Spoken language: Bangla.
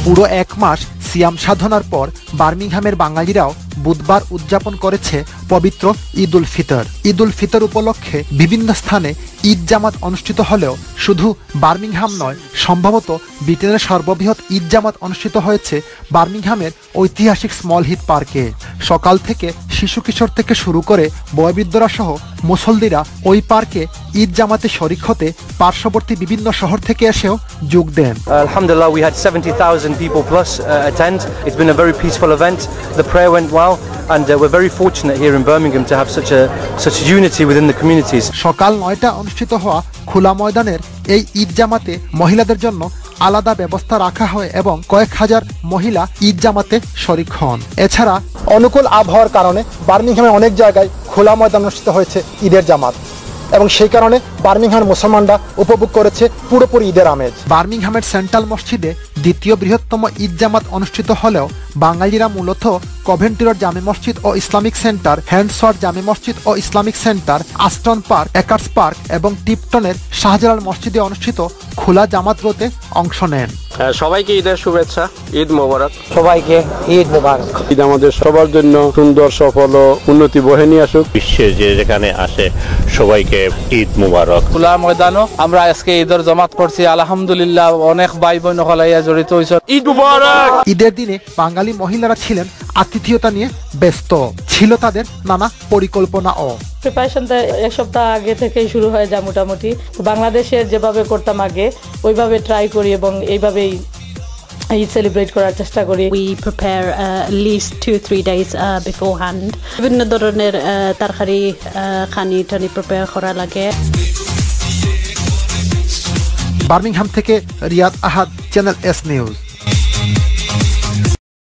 পুরো এক মাস সিয়াম সাধনার পর বার্মিংহামের বাঙালিরাও বুধবার উদযাপন করেছে পবিত্র ঈদ উল ফিতর। ঈদ উল ফিতর উপলক্ষে বিভিন্ন স্থানে ঈদ জামাত অনুষ্ঠিত হলেও শুধু বার্মিংহাম নয়, সম্ভবত ব্রিটেনের সর্ববৃহৎ ঈদ জামাত অনুষ্ঠিত হয়েছে বার্মিংহামের ঐতিহাসিক স্মল হিথ পার্কে। সকাল থেকে শিশু কিশোর থেকে শুরু করে বয়োবৃদ্ধরা সহ মুসল্লিরা ওই পার্কে ঈদ জামাতে শরিক হতে পার্শ্ববর্তী বিভিন্ন শহর থেকে এসেও যোগ দেন। Alhamdulillah, we had 70,000 people plus attend. It's been a very peaceful event. The prayer went well, and we're very fortunate here in Birmingham to have such unity within the communities. সকাল 9টা অনুষ্ঠিত হওয়া খোলা ময়দানের এই ঈদ জামাতে মহিলাদের জন্য আলাদা ব্যবস্থা রাখা হয় এবং কয়েক হাজার মহিলা ঈদ জামাতে শরিক হন। এছাড়া অনুকূল আবহাওয়ার কারণে বার্মিংহামে অনেক জায়গায় খোলা ময়দান অনুষ্ঠিত হয়েছে ঈদের জামাত, এবং সেই কারণে বার্মিংহামের মুসলমানরা উপভোগ করেছে পুরোপুরি ঈদের আমেজ। বার্মিংহামের সেন্ট্রাল মসজিদে দ্বিতীয় বৃহত্তম ঈদ জামাত অনুষ্ঠিত হলেও বাঙালিরা মূলত কভেন্ট্রি রোড জামে মসজিদ ও ইসলামিক সেন্টার, হ্যান্ডসওয়ার্ড জামে মসজিদ ও Islamic centre, Aston park, Acres park এবং টিপটনের শাহজালাল মসজিদে অনুষ্ঠিত খোলা জামাত রোতে অংশ নেন। সবাইকে ঈদের শুভেচ্ছা, ঈদ মোবারক। সবাইকে ঈদ মোবারক। ঈদ আমাদের সবার জন্য সুন্দর, সফল ও উন্নতি বহে নিয়ে আসুক। বিশ্বে যে যেখানে আসে সবাইকে ঈদ মোবারক। খোলা ময়দানও আমরা আজকে ঈদের জামাত করছি, আলহামদুলিল্লাহ। অনেক ভাই বোন হলাইয়া জড়িত হয়েছে। ঈদ মোবারক। ঈদের দিনে বাঙালি মহিলারা ছিলেন আতিথেয়তা নিয়ে ব্যস্ত, ছিল তাদের নানা পরিকল্পনাও। প্রিপারেশনটা এক সপ্তাহ আগে থেকেই শুরু হয়ে যায় মোটামুটি। বাংলাদেশের যেভাবে করতাম আগে ওইভাবে ট্রাই করি এবং এইভাবেই ঈদ সেলিব্রেট করার চেষ্টা করি। We prepare at least 2-3 days beforehand. বিভিন্ন ধরনের তরকারি খানি টানি প্রিপেয়ার করা লাগে। বার্মিংহাম থেকে Riyad Ahad, channel S news.